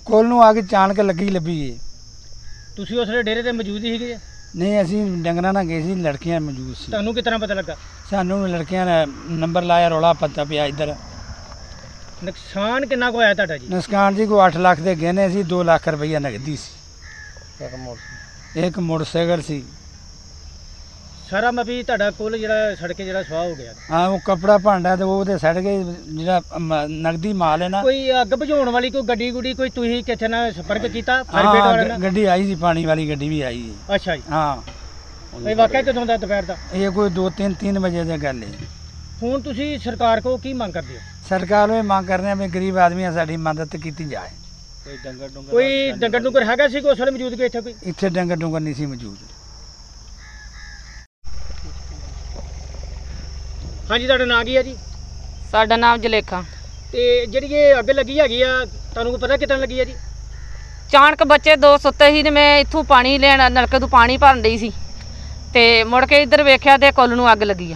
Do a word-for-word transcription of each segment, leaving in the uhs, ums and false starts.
ਕੋਲ ਨੂੰ ਆ ਕੇ ਚਾਣਕ ਲੱਗੀ ਲੱਭੀ ਏ। ਤੁਸੀਂ ਉਸ ਵੇਲੇ ਡੇਰੇ ਤੇ ਮੌਜੂਦ ਹੀ ਸੀਗੇ? ਨਹੀਂ, ਅਸੀਂ ਡੰਗਰਾਂ ਨਾਲ ਗਏ ਸੀ, ਲੜਕੀਆਂ ਮੌਜੂਦ ਸੀ। ਤੁਹਾਨੂੰ ਕਿਸ ਤਰ੍ਹਾਂ ਪਤਾ ਲੱਗਾ? ਸਾਨੂੰ ਲੜਕੀਆਂ ਨੇ ਨੰਬਰ ਲਾਇਆ, ਰੌਲਾ ਪਤਾ ਪਿਆ ਇੱਧਰ। ਨੁਕਸਾਨ ਕਿੰਨਾ ਕੁ ਹੋਇਆ ਤੁਹਾਡਾ ਜੀ? ਨੁਕਸਾਨ ਜੀ ਕੋਈ ਅੱਠ ਲੱਖ ਦੇ ਗਹਿਣੇ ਸੀ, ਦੋ ਲੱਖ ਰੁਪਈਆ ਨਗਦੀ ਸੀ, ਇੱਕ ਮੋਟਰਸਾਈਕਲ ਸੀ। ਸਾਰਾ ਮਪੀ ਤੁਹਾਡਾ ਕੁੱਲ ਜਿਹੜਾ ਸੜ ਕੇ ਜਿਹੜਾ ਸਵਾਹ ਹੋ ਗਿਆ। ਹਾਂ, ਉਹ ਕੱਪੜਾ ਭਾਂਡਾ ਤੇ ਉਹ ਤੇ ਸੜ ਗਏ, ਜਿਹੜਾ ਮ- ਨਗਦੀ ਮਾਲ ਹੈ ਨਾ। ਕੋਈ ਅੱਗ ਬੁਝਾਉਣ ਵਾਲੀ ਕੋਈ ਗੱਡੀ ਗੁੱਡੀ ਕੋਈ ਤੁਸੀਂ ਕਿੱਥੇ ਨਾਲ ਸੰਪਰਕ ਕੀਤਾ ਫਾਇਰ ਬ੍ਰਿਗੇਡ ਹਾਂ, ਵਾਲਿਆਂ ਗ- ਨਾਲ? ਗੱਡੀ ਆਈ ਸੀ, ਪਾਣੀ ਵਾਲੀ ਗੱਡੀ ਵੀ ਆਈ ਹੈ। ਅੱਛਾ ਜੀ। ਹਾਂ, ਇਹ ਵਾਕਿਆ ਕਦੋਂ ਦਾ ਦੁਪਹਿਰ ਦਾ? ਇਹ ਕੋਈ ਦੋ ਤਿੰਨ ਤਿੰਨ ਵਜੇ ਦੀ ਗੱਲ ਹੈ। ਹੁਣ ਤੁਸੀਂ ਸਰਕਾਰ ਕੋਲ ਕੀ ਮੰਗ ਕਰਦੇ ਹੋ? ਸਰਕਾਰ ਨੂੰ ਇਹ ਮੰਗ ਕਰ ਰਹੇ ਆ ਵੀ ਗਰੀਬ ਆਦਮੀ ਆ, ਸਾਡੀ ਮਦਦ ਕੀਤੀ ਜਾਏ। ਕੋਈ ਡੰਗਰ ਡੁੰਗਰ ਹੈਗਾ ਸੀ ਕੋਈ ਉਸ ਵੇਲੇ ਮੌਜੂਦ ਕੋਈ ਇੱਥੇ ਕੋਈ? ਇੱਥੇ ਡੰਗਰ ਡੁੰਗਰ ਨਹੀਂ ਸੀ ਮੌਜੂਦ। ਹਾਂਜੀ, ਤੁਹਾਡਾ ਨਾਂ ਕੀ ਹੈ ਜੀ? ਸਾਡਾ ਨਾਮ ਜਲੇਖਾ। ਤੇ ਜਿਹੜੀ ਇਹ ਅੱਗ ਲੱਗੀ ਹੈਗੀ ਆ, ਤੁਹਾਨੂੰ ਕੋਈ ਪਤਾ ਕਿੱਦਾਂ ਲੱਗੀ ਹੈ ਜੀ? ਚਾਣਕ ਬੱਚੇ ਦੋ ਸੁੱਤੇ ਸੀ ਤੇ ਮੈਂ ਇੱਥੋਂ ਪਾਣੀ ਲੈਣ ਨਲਕੇ ਤੋਂ ਪਾਣੀ ਭਰਨ ਡਈ ਸੀ ਤੇ ਮੁੜ ਕੇ ਇੱਧਰ ਵੇਖਿਆ ਤੇ ਕੁੱਲ ਨੂੰ ਅੱਗ ਲੱਗੀ ਆ।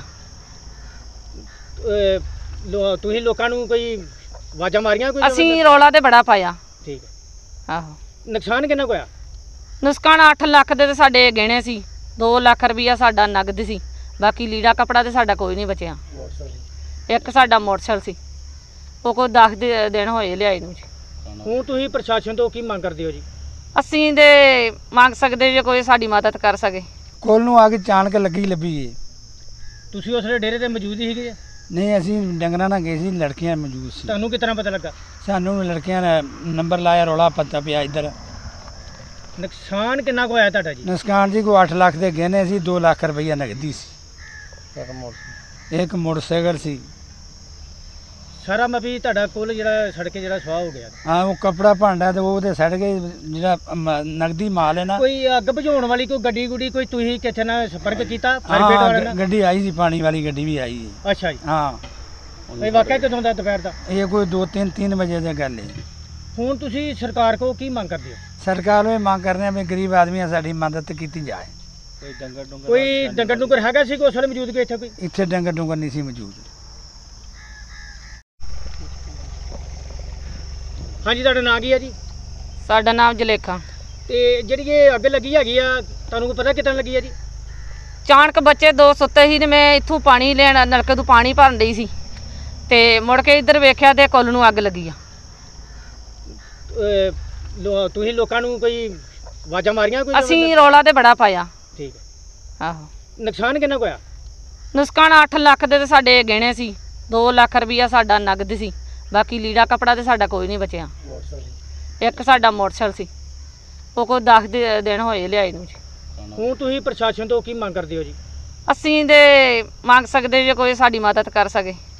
ਅਹ ਲੋ- ਤੁਸੀਂ ਲੋਕਾਂ ਨੂੰ ਕੋਈ ਆਵਾਜ਼ਾਂ ਮਾਰੀਆਂ ਕੋਈ? ਅਸੀਂ ਰੌਲਾ ਤੇ ਬੜਾ ਪਾਇਆ। ਠੀਕ ਹੈ। ਆਹੋ, ਨੁਕਸਾਨ ਕਿੰਨਾ ਕੁ ਹੋਇਆ? ਨੁਕਸਾਨ ਅੱਠ ਲੱਖ ਦੇ ਤੇ ਸਾਡੇ ਗਹਿਣੇ ਸੀ, ਦੋ ਲੱਖ ਰੁਪਈਆ ਸਾਡਾ ਨਗਦ ਸੀ, ਬਾਕੀ ਲੀੜਾ ਕੱਪੜਾ ਤੇ ਸਾਡਾ ਕੋਈ ਨਹੀਂ ਬਚਿਆ। ਇੱਕ ਸਾਡਾ ਮੋਟਰਸਾਈਕਲ ਸੀ, ਉਹ ਕੋਈ ਦਸ ਦੇ ਦਿਨ ਹੋਏ ਲਿਆਏ ਨੂੰ ਜੀ। ਹੁਣ ਤੁਸੀਂ ਪ੍ਰਸ਼ਾਸਨ ਤੋਂ ਕੀ ਮੰਗ ਕਰਦੇ ਹੋ ਜੀ? ਅਸੀਂ ਦੇ ਮੰਗ ਸਕਦੇ ਜੇ ਕੋਈ ਸਾਡੀ ਮਦਦ ਕਰ ਸਕੇ। ਕੋਲ ਨੂੰ ਆ ਕੇ ਚਾਣਕ ਲੱਗੀ ਲੱਭੀ ਏ। ਤੁਸੀਂ ਉਸ ਵੇਲੇ ਡੇਰੇ ਤੇ ਮੌਜੂਦ ਹੀ ਸੀਗੇ? ਨਹੀਂ, ਅਸੀਂ ਡੰਗਰਾਂ ਨਾਲ ਗਏ ਸੀ, ਲੜਕੀਆਂ ਮੌਜੂਦ ਸੀ। ਤੁਹਾਨੂੰ ਕਿਸ ਤਰ੍ਹਾਂ ਪਤਾ ਲੱਗਾ? ਸਾਨੂੰ ਲੜਕੀਆਂ ਨੇ ਨੰਬਰ ਲਾਇਆ, ਰੌਲਾ ਪਤਾ ਪਿਆ ਇੱਧਰ। ਨੁਕਸਾਨ ਕਿੰਨਾ ਕੁ ਹੋਇਆ ਤੁਹਾਡਾ ਜੀ? ਨੁਕਸਾਨ ਜੀ ਕੋਈ ਅੱਠ ਲੱਖ ਦੇ ਗਹਿਣੇ ਸੀ, ਦੋ ਲੱਖ ਰੁਪਈਆ ਨਗਦੀ ਸੀ, ਇੱਕ ਮੋਟਰਸਾਈਕਲ ਸੀ। ਸਾਰਾ ਮਪੀ ਤੁਹਾਡਾ ਕੁੱਲ ਜਿਹੜਾ ਸੜ ਕੇ ਜਿਹੜਾ ਸਵਾਹ ਹੋ ਗਿਆ। ਹਾਂ, ਉਹ ਕੱਪੜਾ ਭਾਂਡਾ ਤੇ ਉਹ ਤੇ ਸੜ ਗਏ, ਜਿਹੜਾ ਮ- ਨਗਦੀ ਮਾਲ ਹੈ ਨਾ। ਕੋਈ ਅੱਗ ਬੁਝਾਉਣ ਵਾਲੀ ਕੋਈ ਗੱਡੀ ਗੁੱਡੀ ਕੋਈ ਤੁਸੀਂ ਕਿੱਥੇ ਨਾਲ ਸੰਪਰਕ ਕੀਤਾ ਫਾਇਰ ਹਾਂ, ਬ੍ਰਿਗੇਡ ਵਾਲਿਆਂ ਗ- ਨਾਲ? ਗੱਡੀ ਆਈ ਸੀ, ਪਾਣੀ ਵਾਲੀ ਗੱਡੀ ਵੀ ਆਈ ਹੈ। ਅੱਛਾ ਜੀ। ਹਾਂ, ਇਹ ਵਾਕਿਆ ਕਦੋਂ ਦਾ ਦੁਪਹਿਰ ਦਾ? ਇਹ ਕੋਈ ਦੋ ਤਿੰਨ ਤਿੰਨ ਵਜੇ ਦੀ ਗੱਲ ਹੈ। ਹੁਣ ਤੁਸੀਂ ਸਰਕਾਰ ਕੋਲ ਕੀ ਮੰਗ ਕਰਦੇ ਹੋ? ਸਰਕਾਰ ਨੂੰ ਇਹ ਮੰਗ ਕਰ ਰਹੇ ਆ ਵੀ ਗਰੀਬ ਆਦਮੀ ਆ, ਸਾਡੀ ਮਦਦ ਕੀਤੀ ਜਾਏ। ਕੋਈ ਡੰਗਰ ਡੁੰਗਰ ਹੈਗਾ ਸੀ ਕੋਈ ਉਸ ਵੇਲੇ ਮੌਜੂਦ ਕੋਈ ਇੱਥੇ ਕੋਈ? ਇੱਥੇ ਡੰਗਰ ਡੁੰਗਰ ਨਹੀਂ ਸੀ ਮੌਜੂਦ। ਹਾਂਜੀ, ਤੁਹਾਡਾ ਨਾਂ ਕੀ ਹੈ ਜੀ? ਸਾਡਾ ਨਾਮ ਜਲੇਖਾ। ਤੇ ਜਿਹੜੀ ਇਹ ਅੱਗ ਲੱਗੀ ਹੈਗੀ ਆ, ਤੁਹਾਨੂੰ ਕੋਈ ਪਤਾ ਕਿੱਦਾਂ ਲੱਗੀ ਹੈ ਜੀ? ਚਾਣਕ ਬੱਚੇ ਦੋ ਸੁੱਤੇ ਸੀ ਤੇ ਮੈਂ ਇੱਥੋਂ ਪਾਣੀ ਲੈਣ ਨਲਕੇ ਤੋਂ ਪਾਣੀ ਭਰਨ ਡਈ ਸੀ ਤੇ ਮੁੜ ਕੇ ਇੱਧਰ ਵੇਖਿਆ ਤੇ ਕੁੱਲ ਨੂੰ ਅੱਗ ਲੱਗੀ ਆ। ਅਹ ਲੋ- ਤੁਸੀਂ ਲੋਕਾਂ ਨੂੰ ਕੋਈ ਆਵਾਜ਼ਾਂ ਮਾਰੀਆਂ ਕੋਈ? ਅਸੀਂ ਰੌਲਾ ਤੇ ਬੜਾ ਪਾਇਆ। ਠੀਕ ਹੈ। ਆਹੋ, ਨੁਕਸਾਨ ਕਿੰਨਾ ਕੁ ਹੋਇਆ? ਨੁਕਸਾਨ ਅੱਠ ਲੱਖ ਦੇ ਤੇ ਸਾਡੇ ਗਹਿਣੇ ਸੀ, ਦੋ ਲੱਖ ਰੁਪਈਆ ਸਾਡਾ ਨਗਦ ਸੀ, ਬਾਕੀ ਲੀੜਾ ਕੱਪੜਾ ਤੇ ਸਾਡਾ ਕੋਈ ਨਹੀਂ ਬਚਿਆ। ਇੱਕ ਸਾਡਾ ਮੋਟਰਸਾਈਕਲ ਸੀ, ਉਹ ਕੋਈ ਦਸ ਦੇ ਦਿਨ ਹੋਏ ਲਿਆਏ ਨੂੰ ਜੀ। ਹੁਣ ਤੁਸੀਂ ਪ੍ਰਸ਼ਾਸਨ ਤੋਂ ਕੀ ਮੰਗ ਕਰਦੇ ਹੋ ਜੀ? ਅਸੀਂ ਦੇ ਮੰਗ ਸਕਦੇ ਜੇ ਕੋਈ ਸਾਡੀ ਮਦਦ ਕਰ ਸਕੇ।